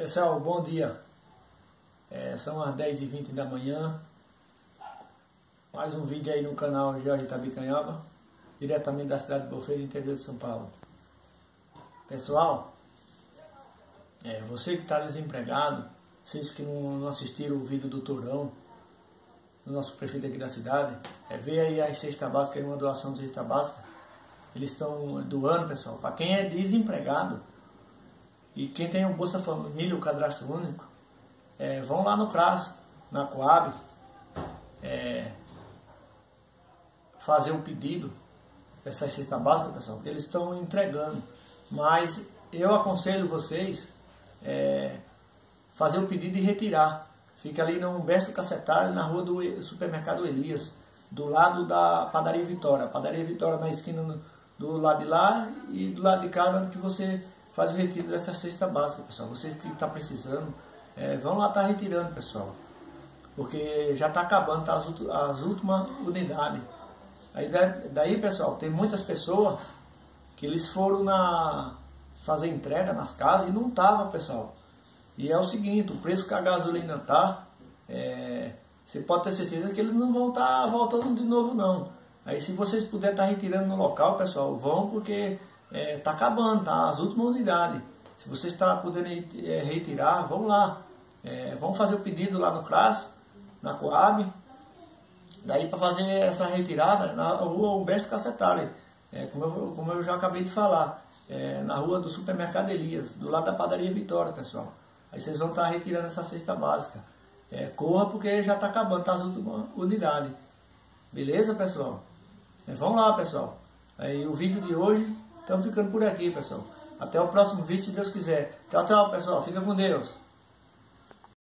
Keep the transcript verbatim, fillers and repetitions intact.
Pessoal, bom dia. É, são as dez e vinte da manhã. Mais um vídeo aí no canal Jorge Itabicanhaba, diretamente da cidade de Bofeira, interior de São Paulo. Pessoal, é, você que está desempregado, vocês que não, não assistiram o vídeo do Tourão, do nosso prefeito aqui da cidade, é, vê aí a cesta básica, uma doação de cesta básica. Eles estão doando, pessoal, para quem é desempregado e quem tem o Bolsa Família, o cadastro único, é, vão lá no CRAS, na Coab, é, fazer um pedido dessa cesta básica, pessoal, que eles estão entregando. Mas eu aconselho vocês é, fazer o pedido e retirar. Fica ali no Humberto Cacetário, na rua do supermercado Elias, do lado da padaria Vitória. Padaria Vitória na esquina do lado de lá e do lado de cá, onde que você faz o retiro dessa cesta básica, pessoal. Vocês que estão precisando, é, vão lá estar tá retirando, pessoal. Porque já está acabando tá, as, as últimas unidades. Aí daí, pessoal, tem muitas pessoas que eles foram na, fazer entrega nas casas e não estavam, pessoal. E é o seguinte, o preço que a gasolina está, é, você pode ter certeza que eles não vão estar tá voltando de novo, não. Aí se vocês puderem estar tá retirando no local, pessoal, vão, porque está é, acabando, tá? As últimas unidades. Se vocês estão tá podendo é, retirar, vão lá. É, vão fazer o pedido lá no CRAS, na Coab. Daí para fazer essa retirada na rua Humberto Cacetário, é, como, eu, como eu já acabei de falar, é, na rua do supermercado Elias, do lado da padaria Vitória, pessoal. Aí vocês vão estar retirando essa cesta básica. É, corra porque já está acabando, tá as últimas unidades. Beleza, pessoal? É, vamos lá, pessoal. Aí o vídeo de hoje, estamos ficando por aqui, pessoal. Até o próximo vídeo, se Deus quiser. Tchau, tchau, pessoal. Fica com Deus.